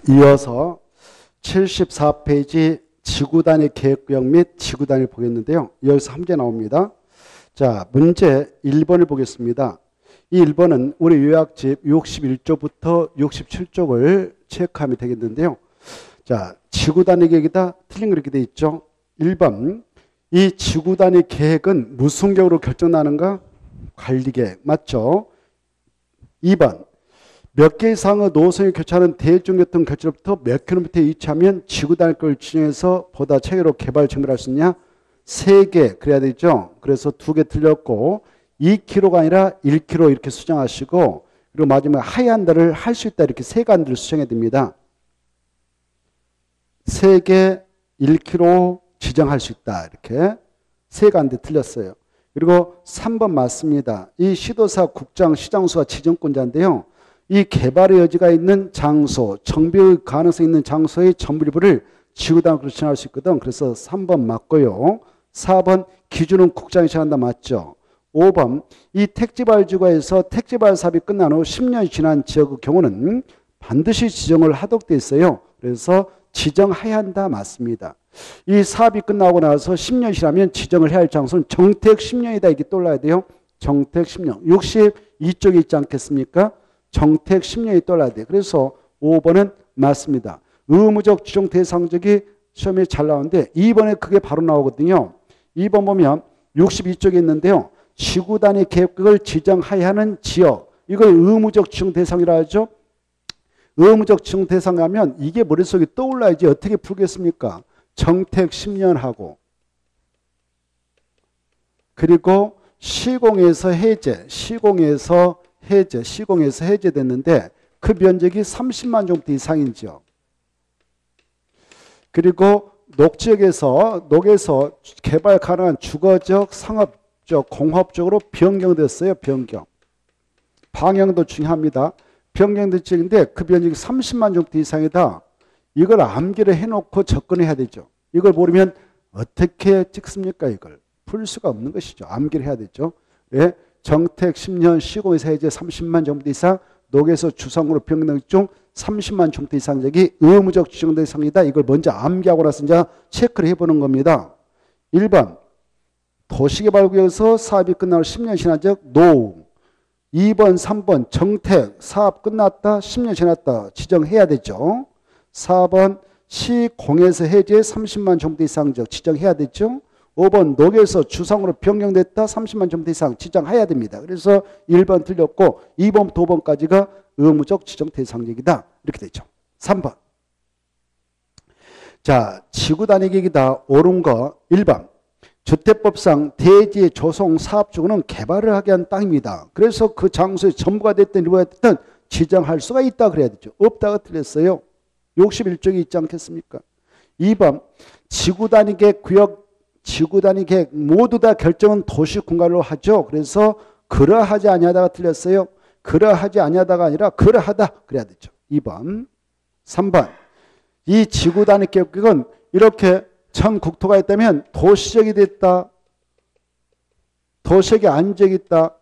이어서 74페이지 지구단위 계획구역 및 지구단위를 보겠는데요. 여기서 한 개 나옵니다. 자, 문제 1번을 보겠습니다. 이 1번은 우리 요약집 61쪽부터 67쪽을 체크하면 되겠는데요. 자, 지구단위 계획이다. 틀린 거 이렇게 돼 있죠. 1번, 이 지구단위 계획은 무슨 계획으로 결정나는가? 관리계획, 맞죠? 2번, 몇 개 이상의 노선이 교차하는 대중교통 결지로부터 몇 킬로미터에 위치하면 지구단위 계획을 지정해서 보다 체계로 개발 증가할 수 있냐? 3개 그래야 되죠. 그래서 2개 틀렸고 2km가 아니라 1km 이렇게 수정하시고, 그리고 마지막에 하얀 달을 할 수 있다 이렇게 3가지를 수정해야 됩니다. 3개 1km 지정할 수 있다 이렇게 3가지 틀렸어요. 그리고 3번 맞습니다. 이 시도사, 국장, 시장수가 지정권자인데요. 이 개발의 여지가 있는 장소, 정비의 가능성이 있는 장소의 전부 일부를 지구단위로 지정할 수 있거든. 그래서 3번 맞고요. 4번 기준은 국장이 정한다 맞죠. 5번 이 택지발지구에서 택지발 사업이 끝난 후 10년이 지난 지역의 경우는 반드시 지정을 하도록 되어 있어요. 그래서 지정해야 한다 맞습니다. 이 사업이 끝나고 나서 10년이 지나면 지정을 해야 할 장소는 정택 10년이다 이렇게 떠올라야 돼요. 정택 10년. 62쪽에 있지 않겠습니까? 정택 10년이 떠올라야 돼요. 그래서 5번은 맞습니다. 의무적 지정 대상적이 시험에 잘 나오는데 2번에 그게 바로 나오거든요. 2번 보면 62쪽에 있는데요. 지구단위 계획을 지정해야 하는 지역, 이걸 의무적 지정 대상이라 하죠. 의무적 지정 대상 하면 이게 머릿속에 떠올라야지 어떻게 풀겠습니까? 정택 10년 하고, 그리고 시공에서 해제, 시공에서 해제됐는데 그 면적이 30만 정도 이상인 지역, 그리고 녹지역에서 개발 가능한 주거적, 상업적, 공업적으로 변경됐어요. 변경. 방향도 중요합니다. 변경된 지역인데 그 면적이 30만 정도 이상이다. 이걸 암기를 해놓고 접근해야 되죠. 이걸 모르면 어떻게 찍습니까? 이걸 풀 수가 없는 것이죠. 암기를 해야 되죠. 예? 정택 10년 시공에서 해제 30만 정도 이상, 녹에서 주상으로 변경 중 30만 정도 이상적이 의무적 지정 대상이다. 이걸 먼저 암기하고 나서 이제 체크를 해보는 겁니다. 1번 도시개발구역에서 사업이 끝나고 10년 지난 적 NO. 2번 3번 정택 사업 끝났다 10년 지났다 지정해야 되죠. 4번 시공에서 해제 30만 정도 이상적 지정해야 되죠. 5번 녹에서 주상으로 변경됐다 30만 정도 이상 지정해야 됩니다. 그래서 1번 틀렸고 2번부터 5번까지가 의무적 지정 대상적이다 이렇게 되죠. 3번. 자, 지구단위 계획이다. 옳은 거 1번. 주택법상 대지의 조성 사업주는 개발을 하게 한 땅입니다. 그래서 그 장소에 전부가 됐든 일부가 됐든 지정할 수가 있다 그래야 되죠. 없다가 틀렸어요. 61쪽에 있지 않겠습니까? 2번 지구단위 계획 구역, 지구단위 계획 모두 다 결정은 도시공간으로 하죠. 그래서 그러하지 아니하다가 틀렸어요. 그러하지 아니하다가 아니라 그러하다 그래야 되죠. 2번. 3번 이 지구단위 계획은 이렇게 전 국토가 있다면 도시적이 됐다. 도시적이 안적이 있다.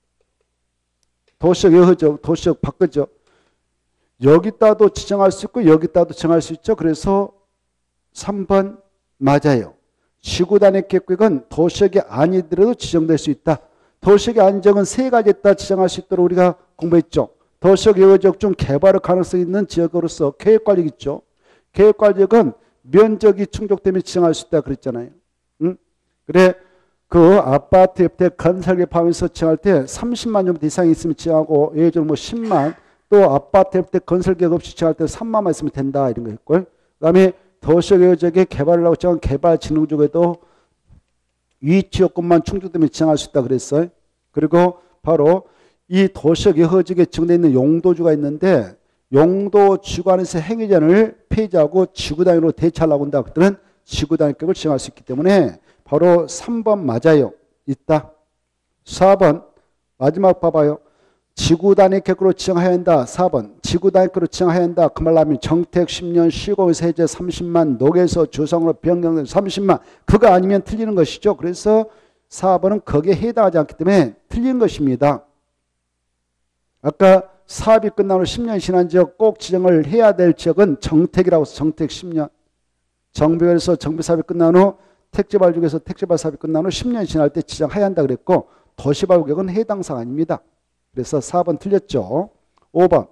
도시적 여허죠. 도시적 바꾸죠. 여기다도 지정할 수 있고 여기다도 정할 수 있죠. 그래서 3번 맞아요. 지구단위 계획은 도시적이 아니더라도 지정될 수 있다. 도시적이 안적은 3가지 있다 지정할 수 있도록 우리가 공부했죠. 도시적 여허지역 중 개발의 가능성이 있는 지역으로서 계획관리가 있죠. 계획관리역은 면적이 충족되면 지정할 수 있다 그랬잖아요. 응? 그래 그 아파트 옆에 건설계 포함해서 지정할 때 30만 정도 이상이 있으면 지정하고, 예를 들어 뭐 10만, 또 아파트 옆에 건설계획 없이 지정할 때 3만만 있으면 된다 이런 거 했고요. 그 다음에 도시적 지역에 개발을 하고 지정한 개발진흥적에도 위치 요건만 충족되면 지정할 수 있다 그랬어요. 그리고 바로 이 도시적 여허지역에 지정되어 있는 용도주가 있는데 용도 주관에서 행위전을 폐지하고 지구단위로 대체하려고 한다. 그들은 지구단위격을 지정할 수 있기 때문에 바로 3번 맞아요. 있다. 4번 마지막 봐봐요. 지구단위 계획으로 지정해야 한다. 4번 지구단위 계획으로 지정해야 한다. 그 말로 하면 정택 10년 시공에서 해제 30만, 녹에서 주상으로 변경된 30만, 그거 아니면 틀리는 것이죠. 그래서 4번은 거기에 해당하지 않기 때문에 틀린 것입니다. 아까 사업이 끝나고 10년이 지난 지역 꼭 지정을 해야 될 지역은 정택이라고 해서 정택 10년. 정비에서 정비 사업이 끝난 후 택지발 중에서 택지발 사업이 끝난 후 10년이 지날 때 지정해야 한다 그랬고 도시발구역은 해당 사항입니다. 그래서 4번 틀렸죠. 5번.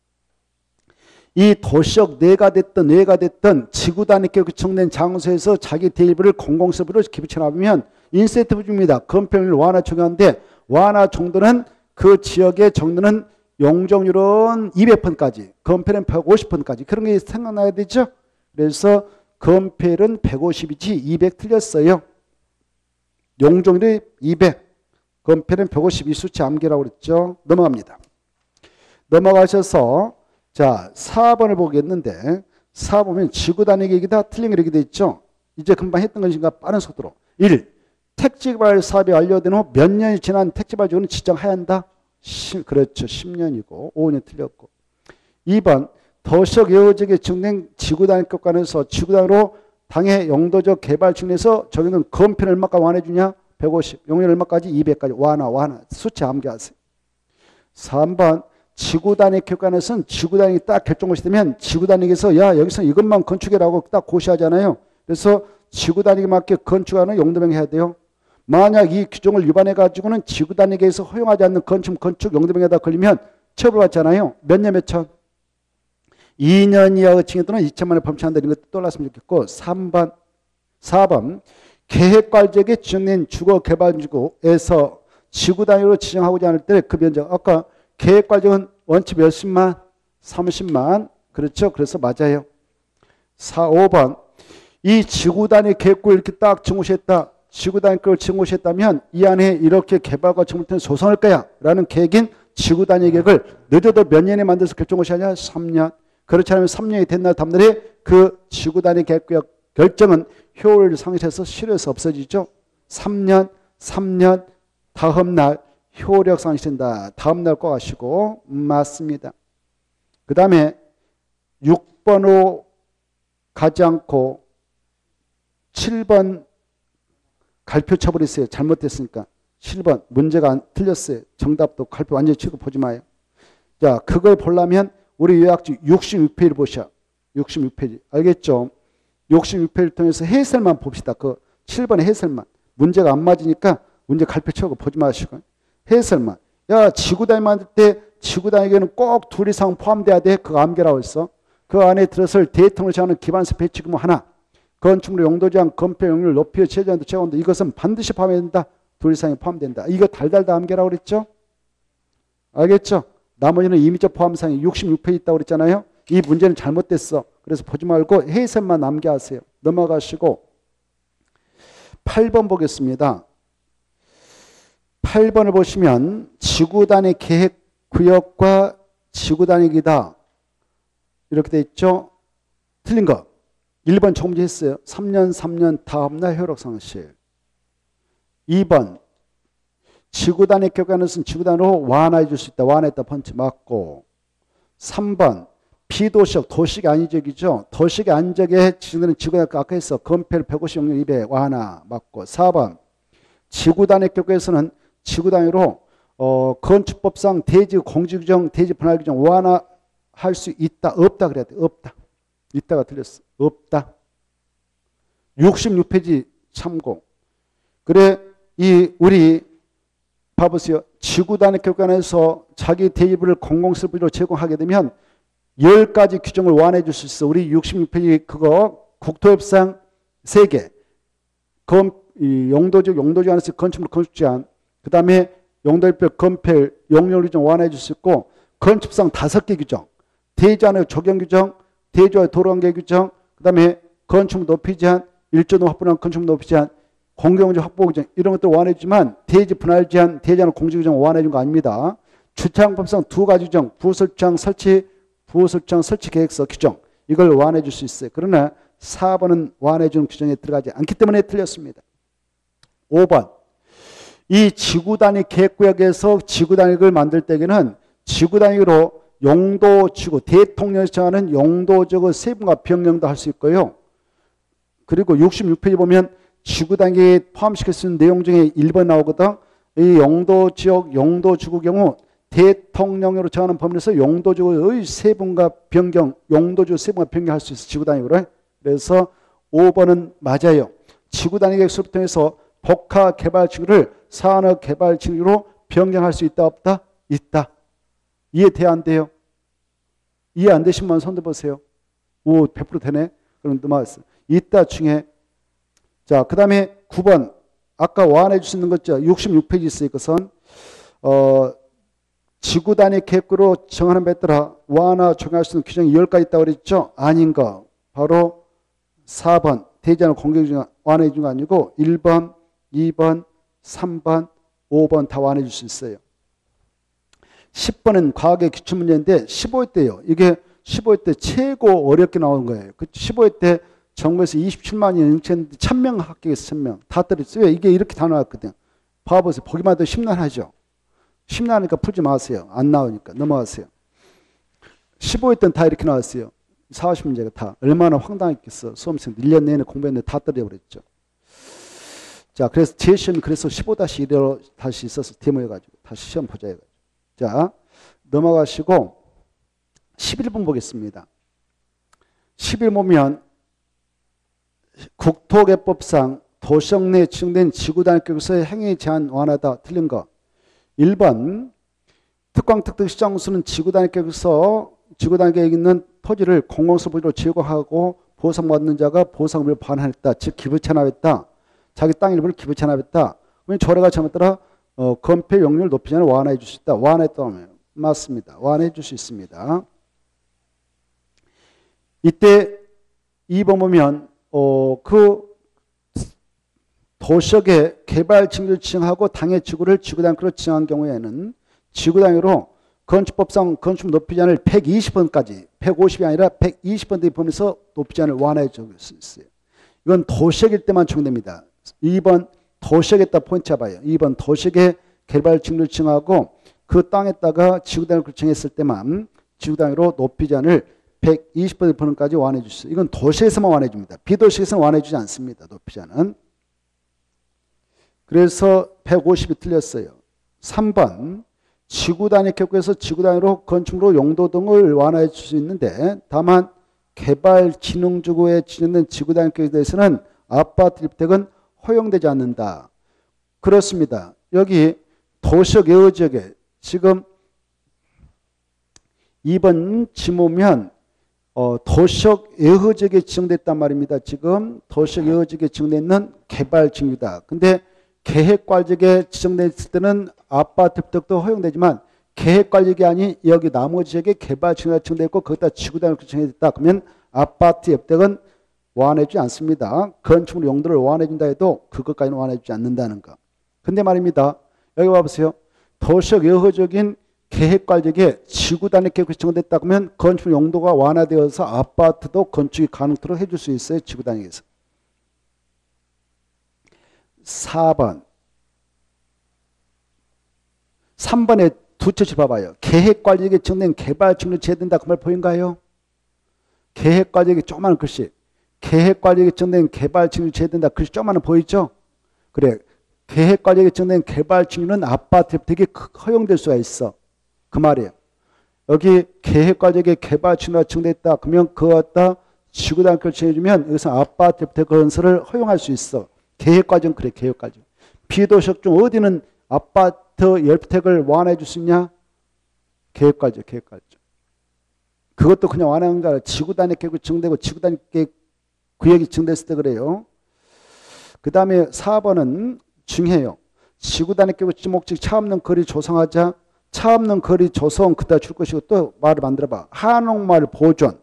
이 도시역 내가 됐던 지구 단위 계획 구청된 장소에서 자기 대일부를 공공서비스로 기부처나면 인센티브 줍니다. 건폐율 완화 적용하는데 완화 정도는 그 지역의 정도는 용적률은 200%까지, 건폐율은 150%까지 그런 게 생각나야 되죠. 그래서 건폐율은 150이지 200 틀렸어요. 용적률이 200, 건폐율은 152 수치 암기라고 그랬죠. 넘어갑니다. 넘어가셔서 자 4번을 보겠는데 4번은 지구 단위 계획이다 틀린 게 이렇게 돼 있죠. 이제 금방 했던 것인가 빠른 속도로. 1. 택지발 사업이 완료된 후 몇 년이 지난 택지발 지구는 지정해야 한다. 그렇죠. 10년이고 5년 틀렸고. 2번 도시역 예우지역에 지정된 지구 단위 교과에서 지구 단위로 당해 용도적 개발 중에서 저기는 건폐는 얼마까지 완화해주냐? 150. 용률 얼마까지? 200까지 완화. 수치 암기하세요. 3번 지구 단위 교과에서는 지구 단위 딱 결정고시 되면 지구 단위에서 야 여기서 이것만 건축해라고 딱 고시하잖아요. 그래서 지구 단위에 맞게 건축하는 용도명 해야 돼요. 만약 이 규정을 위반해 가지고는 지구 단위계에서 허용하지 않는 건축 용도명에다 걸리면 처벌받잖아요. 몇 년 몇 천? 2년 이하의 징역 또는 2천만 원을 범죄한다 이런 것도 떠올랐으면 좋겠고 4번 계획관리지역에 지정된 주거개발지구에서 지구 단위로 지정하고자 할 때 그 면적 아까 계획관리지역은 원칙 몇십만? 30만. 그렇죠. 그래서 맞아요. 5번 이 지구 단위 계획구를 이렇게 딱 증오시했다. 지구 단위 계획을 증오시했다면 이 안에 이렇게 개발과 정부는 조성할 거야 라는 계획인 지구 단위 계획을 늦어도 몇 년에 만들어서 결정고시하냐? 3년. 그렇지 않으면 3년이 된 날 다음날에 그 지구 단위 계획 결정은 효율을 상실해서 실효에서 없어지죠. 3년 다음 날 효력 상실된다. 다음 날 꼭 하시고 맞습니다. 그 다음에 6번으로 가지 않고 7번 갈표 쳐버렸어요. 잘못됐으니까. 7번 문제가 틀렸어요. 정답도 갈표 완전히 치고 보지 마요. 자, 그걸 보려면 우리 요약지 66페이지를 보셔. 66페이지. 알겠죠? 66페이지를 통해서 해설만 봅시다. 그 7번의 해설만. 문제가 안 맞으니까 문제 갈표 쳐고 보지 마시고. 해설만. 야, 지구 단위 만들 때 지구 단위에는 꼭 둘 이상 포함돼야 돼. 그거 암기라고 했어. 그 안에 들어설 대통령을 제한하는 기반서 배치 규모 하나. 건축물의 용도 제한, 건폐 용률, 높이, 최저한도, 최고온도 이것은 반드시 포함된다. 둘 이상이 포함된다. 이거 달달 다 암기라고 그랬죠? 알겠죠? 나머지는 임의적 포함사항이 66페이지 있다고 그랬잖아요. 이 문제는 잘못됐어. 그래서 보지 말고 해설만 남겨하세요. 넘어가시고 8번 보겠습니다. 8번을 보시면 지구 단위 계획 구역과 지구 단위기다. 이렇게 돼 있죠. 틀린 거. 1번 조금 전에 했어요. 3년 다음날 효력 상실. 2번 지구 단위 교과는 지구 단위로 완화해 줄 수 있다. 완화했다. 펀치 맞고. 3번 비도시역, 도시계 안지역이죠. 도시계 안지역에 지정되는 지구 단위 아까 했어. 건폐율 150, 용률 200 완화 맞고. 4번 지구 단위 교과에서는 지구 단위로 건축법상 대지 공지규정, 대지 분할 규정 완화할 수 있다. 없다 그래야 돼. 없다. 있다가 틀렸어. 없다. 66페이지 참고. 그래 우리 봐보세요. 지구 단위 교과에서 자기 대지부를 공공서비스로 제공하게 되면 10가지 규정을 완화해 줄 수 있어. 우리 66페이지 그거 국토협상 3개. 용도적 안에서 건축물 건축 제한. 그 다음에 용도별 건폐 용률 규정 완화해 줄 수 있고 건축상 5개 규정. 대지안의 적용 규정, 대지와 도로관계 규정, 그 다음에 건축물 높이 제한, 1조도 확보한 건축물 높이 제한, 공경적 확보 규정 이런 것들 완화해 주지만 대지 분할 제한, 대지안의 공지 규정 완화해 준 거 아닙니다. 주차장법상 2가지 규정, 부설주차장 설치 계획서 규정 이걸 완화해 줄 수 있어요. 그러나 4번은 완화해 주는 규정에 들어가지 않기 때문에 틀렸습니다. 5번 이 지구 단위 계획구역에서 지구 단위를 만들 때에는 지구 단위로 용도지구, 대통령이 정하는 용도지구 세분화 변경도 할 수 있고요. 그리고 66페이지 보면 지구 단위에 포함시킬 수 있는 내용 중에 1번 나오거든. 이 용도지역, 용도지구 경우 대통령으로 정하는 법률에서 용도주의 세분과 변경, 용도주 세분과 변경할 수 있어. 지구단위로. 그래서 5번은 맞아요. 지구단위 계획서를 통해서 복합개발지구를 산업개발지구로 변경할 수 있다 없다? 있다. 이해 안 돼요? 이해 안 되신 분 손 들어보세요. 오, 100% 되네. 그럼 넘어갔어. 있다 중에. 자, 그 다음에 9번. 아까 완화해 줄 수 있는 거죠. 66페이지 있어요. 이것은 지구 단위 계획으로 정하는 바에 따라 완화 적용할 수 있는 규정이 10가지 있다고 그랬죠. 아닌 거. 바로 4번. 대지하는 공격 중 완화해 준 거 아니고 1번, 2번, 3번, 5번 다 완화해 줄 수 있어요. 10번은 과학의 기출문제인데 15회 때요. 이게 15회 때 최고 어렵게 나온 거예요. 그 15회 때 전국에서 27만이 응시했는데 1000명 합격해서 1000명 다 떨어졌어요. 왜? 이게 이렇게 다 나왔거든요. 봐보세요. 보기만 해도 심란하죠. 심란하니까 풀지 마세요. 안 나오니까 넘어가세요. 15회 때는 다 이렇게 나왔어요. 40문제가 다. 얼마나 황당했겠어. 수험생 1년 내내 공부했는데 다 떨어져버렸죠. 자, 그래서 제 시험이 그래서 15-1로 다시 있어서 데모해가지고 다시 시험 보자 해가지고. 자, 넘어가시고 11번 보겠습니다. 11 보면 국토개법상 도시역 내에 지정된 지구단위계획에서의 행위 제한 완화다. 틀린 거. 1번 특광특특시장수는 지구단위계획에서 지구단위계획에 있는 토지를 공공소부지로 제공하고 보상받는 자가 보상을 반환했다. 즉 기부채납했다. 자기 땅 일부를 기부채납했다. 그러면 조례가 잘못따라 건폐 용률 높이지 않아 완화해 줄 수 있다. 완화했다면 맞습니다. 완화해 줄 수 있습니다. 이때 2번 보면 그 도시역의 개발 징조를 지정하고 당해 지구를 지구단위로 지정한 경우에는 지구단위로 건축법상 건축 높이지 않을 120번까지 150이 아니라 120번대 범위에서 높이지 않을 완화해 줄 수 있어요. 이건 도시역일 때만 적용됩니다. 2번 도시역에다 포인트 잡아요. 2번 도시역의 개발 징조를 지정하고 그 땅에다가 지구단위로 정했을 때만 지구단위로 높이지 않을 120번대 범위까지 완화해 줄 수 있어요. 이건 도시에서만 완화해 줍니다. 비도시에서는 완화해 주지 않습니다. 높이지 않은. 그래서 150이 틀렸어요. 3번 지구단위계획에서 지구단위로 건축물로 용도 등을 완화해 줄 수 있는데 다만 개발진흥지구에 지정된 지구단위계획에 대해서는 아파트 입택은 허용되지 않는다. 그렇습니다. 여기 도시역 예외지역에 지금 2번 지모면 도시역 예외지역에 지정됐단 말입니다. 지금 도시역 예외지역에 지정되는 개발지구다. 근데 계획관리지역에 지정됐을 때는 아파트 입택도 허용되지만 계획관리지역이 아닌 여기 나머지 지역에 개발지구가 지정되어 있고 거기다 지구단위로 지정됐다. 그러면 아파트 입택은 완화해주지 않습니다. 건축물 용도를 완화해준다 해도 그것까지는 완화해주지 않는다는 거. 근데 말입니다. 여기 봐보세요. 도시역 여허적인 계획관리지역에 지구단위 계획이 지정됐다 그러면 건축물 용도가 완화되어서 아파트도 건축이 가능토록 해줄 수 있어요. 지구단위에서. 4번. 3번에 두 처치 봐봐요. 계획관리지역에 지정된 개발지구를 제외된다. 그 말 보인가요? 계획관리지역에 조그마한 글씨. 계획관리지역에 지정된 개발지구를 제외된다. 글씨 조그마한 보이죠? 그래. 계획관리지역에 지정된 개발지구는 아파트 혜택이 허용될 수가 있어. 그 말이에요. 여기 계획관리지역에 개발지구가 지정됐다. 그러면 그거 갖다 지구단위를 정해주면 여기서 아파트 혜택 건설을 허용할 수 있어. 계획과정 그래. 계획과정. 비도시역 중 어디는 아파트 열택을 완화해 줄 수 있냐? 계획과정. 계획과정. 그것도 그냥 완화한 게 아니라 지구단위 계획이 지정되고 지구단위 계획 구역이 지정됐을 때 그래요. 그 다음에 4번은 중요해요. 지구단위 계획 지목적 차 없는 거리 조성하자. 차 없는 거리 조성 그다 줄 것이고 또 말을 만들어봐. 한옥마을 보존.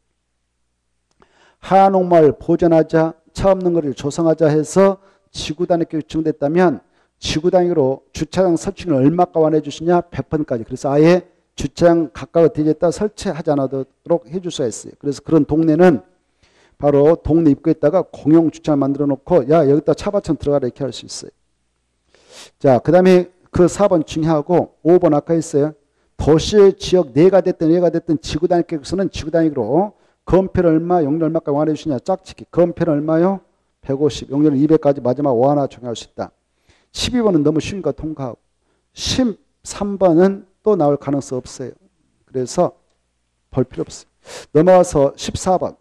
한옥마을 보존하자. 차 없는 거리를 조성하자 해서 지구단위 계획이 지정됐다면 지구단위로 주차장 설치는 얼마가 완화해 주시냐? 100번까지. 그래서 아예 주차장 각각 대지에다 설치하지 않도록 해줄 수가 있어요. 그래서 그런 동네는 바로 동네 입구에다가 공용 주차장 만들어 놓고 야 여기다 차밭처럼 들어가라 이렇게 할 수 있어요. 자, 그 다음에 그 4번 중요하고 5번 아까 했어요. 도시 지역 내가 됐든 지구단위 계획에서는 지구단위로 건폐를 얼마, 용률 얼마까지 완화해 주시냐? 짝짓기. 건폐는 얼마요? 150, 용률 200까지 마지막 완화 적용할 수 있다. 12번은 너무 쉬우니까 통과하고 13번은 또 나올 가능성 없어요. 그래서 볼 필요 없어요. 넘어가서 14번.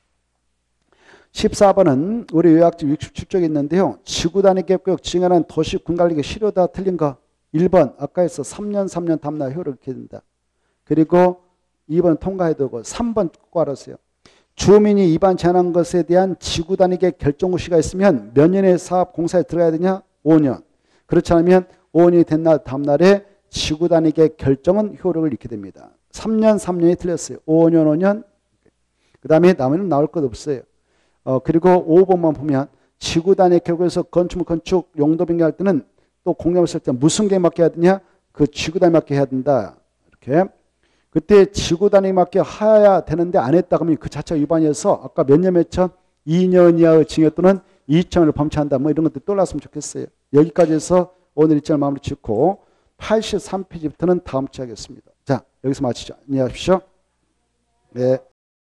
14번은 우리 요약집 67쪽에 있는데요. 지구 단위 계획 증가하는 도시 군관리계 실효다 틀린 거. 1번 아까 했어. 3년 담나 효력을 갖게 된다. 그리고 2번 통과해야 되고 3번 꼭 알았어요. 주민이 위반 제한한 것에 대한 지구 단위 계획 결정 시가 있으면 몇 년의 사업 공사에 들어가야 되냐? 5년. 그렇지 않으면 5년이 된 날 다음 날에 지구 단위 계획 결정은 효력을 잃게 됩니다. 3년이 틀렸어요. 5년. 그 다음에 나머지는 나올 것 없어요. 그리고 5번만 보면 지구 단위 계획에서 건축 용도 변경할 때는 또 공략을 쓸 때 무슨 계획 맞게 해야 되냐? 그 지구 단위 맞게 해야 된다. 이렇게. 그때 지구 단위 맞게 해야 되는데 안 했다 그러면 그 자체가 위반이어서 아까 몇 년 몇 천? 2년 이하의 징역 또는 2천을 범죄한다. 뭐 이런 것들 떠올랐으면 좋겠어요. 여기까지 해서 오늘 일정을 마무리 짓고 83페이지부터는 다음 주에 하겠습니다. 자, 여기서 마치죠. 안녕히 가십시오. 네.